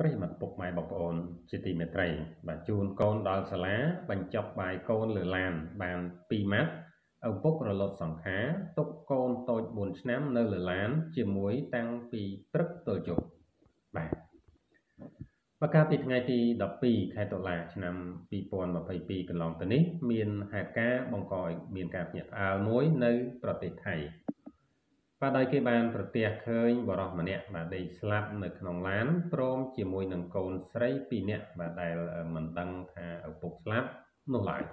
ប្រិយមិត្តពុកម៉ែបងប្អូនជាទីមេត្រីបាទជូនកូនដល់សាលាបញ្ចប់បាយកូនលើឡានបាន2ម៉ាត់ឪពុករលត់សង្ខារទុកកូនតូច4ឆ្នាំនៅលើឡានជាមួយតាំងពីព្រឹកទល់យប់បាទបកាលពីថ្ងៃទី12ខែតុលាឆ្នាំ2022កន្លងទៅនេះមានហេតុការណ៍បង្កឲ្យមានការភ្ញាក់ផ្អើលមួយនៅប្រទេសថៃបាទដោយគេបានប្រទះឃើញបរិសម្នាក់បាទដេកស្លាប់នៅក្នុងឡានព្រមជាមួយនឹងកូនស្រី2នាក់បាទដែលមិនដឹងថាឪពុកស្លាប់នោះឡើយ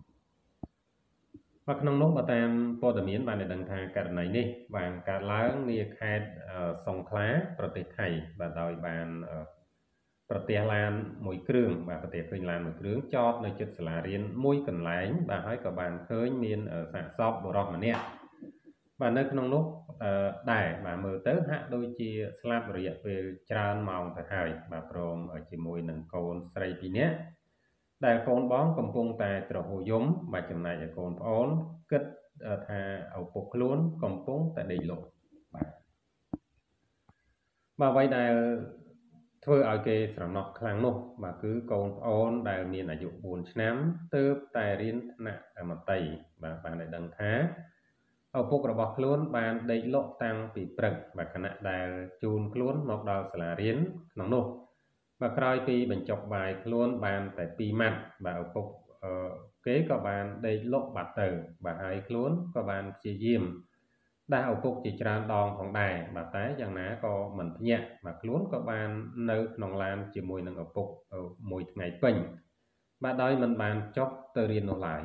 បាទក្នុងនោះបើតាមព័ត៌មានបានដឹងថាករណីនេះបានកើតឡើងនាខេត្តសង្ខ្លាប្រទេសថៃបាទដោយបានប្រទះឡានមួយគ្រឿងបាទប្រទះឃើញឡានមួយគ្រឿងចតនៅជិតសាលារៀនមួយកន្លែងបាទហើយក៏បានឃើញមានសាកសពបុរសម្នាក់បាទនៅក្នុងនោះដែរបាទមើលទៅហាក់ដូចជាស្លាប់រយៈពេលច្រើនម៉ោងទៅហើយបាទព្រមជាមួយនឹងកូនស្រី2នាក់ដែលកូនបងកំពុងតែទ្រហោយំបាទចំណែកឯកូនប្អូនគិតថាឪពុកខ្លួនកំពុងតែដេកលក់បាទអ្វីដែលធ្វើឲ្យគេស្រណោះខ្លាំងនោះបាទគឺកូនប្អូនដែលមានអាយុ4ឆ្នាំទើបតែរៀនថ្នាក់មត្តេយ្យបាទបានឲ្យដឹងថាឪពុករបស់ខ្លួនបានដេកលក់តាំងពីព្រឹកបាទខណៈដែលជូនខ្លួនមកដល់សាលារៀនក្នុងនោះបាទក្រោយពីបញ្ចុកបាយខ្លួនបានតែ2ម៉ាត់បាទឪពុកគេក៏បានដេកលក់បាត់ទៅបាទហើយខ្លួនក៏បានព្យាយាមដែលឪពុកជាច្រើនដងផងដែរបាទតែយ៉ាងណាក៏មិនភ្ញាក់បាទខ្លួនក៏បាននៅក្នុងឡានជាមួយនឹងឪពុកមួយថ្ងៃពេញបាទដោយមិនបានចុះទៅរៀននោះឡើយ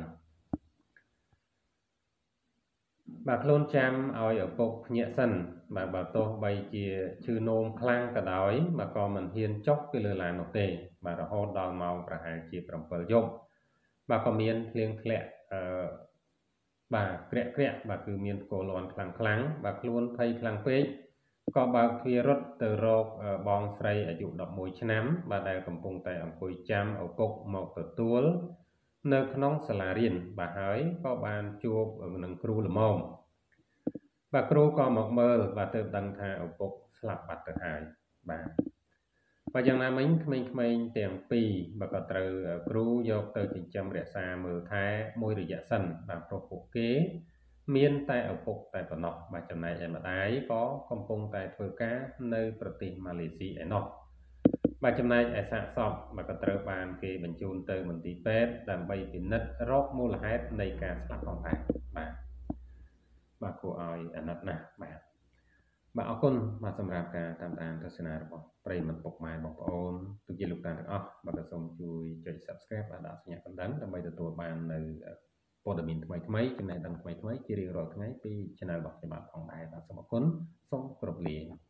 បាទខ្លួនចាំឲ្យឪពុកភ្ញាក់សិនបាទបើទោះបីជាឈឺនោមខ្លាំងក៏ដោយបាទក៏មិនហ៊ានចុះពីលើឡាននោះទេបាទរហូតដល់ម៉ោងប្រហែលជា7យប់បាទក៏មានភ្លៀងធ្លាក់បាទក្រាក់បាទគឺមានផ្គរលាន់ខ្លាំងបាទខ្លួនភ័យខ្លាំងពេកក៏បើកទ្វាររត់ទៅរកបងស្រីអាយុ11ឆ្នាំបាទដែលកំពុងតែអង្គុយចាំឪពុកមកទទួលនៅក្នុងសាលារៀនបាទហើយក៏បានជួបនឹងគ្រូល្មមបាទគ្រូក៏មកមើលបាទទើបដឹងថាឪពុកស្លាប់បាត់ទៅហើយបាទយ៉ាងណាមិញក្មេងៗទាំងពីរបាទក៏ត្រូវគ្រូយកទៅចិញ្ចឹមរក្សាមើលថែមួយរយៈសិនបាទព្រោះពួកគេមានតែឪពុកតែប៉ុណ្ណោះបាទចំណែកឯម្ដាយក៏កំពុងតែធ្វើការនៅប្រទេសម៉ាឡេស៊ីឯណោះបាទចំណែកឯសាកសពបាទក៏ត្រូវបានគេបញ្ជូនទៅមន្ទីរពេទ្យដើម្បីពិនិត្យរកមូលហេតុនៃការស្លាប់ផងដែរបាទគួរឲ្យអាណិតណាស់បាទអរគុណបាទសម្រាប់ការតាមដានទស្សនារបស់ប្រិយមិត្តពុកម៉ែបងប្អូនទូជាលោកតាទាំងអស់បាទក៏សូមជួយចុច Subscribe បាទដាក់សញ្ញាកណ្ដឹងដើម្បីទទួលបាននៅព័ត៌មានថ្មីចំណេះដឹងថ្មីជារៀងរាល់ថ្ងៃពី Channel របស់ខ្ញុំបាទផងដែរបាទសូមអរគុណសូមគោរពលា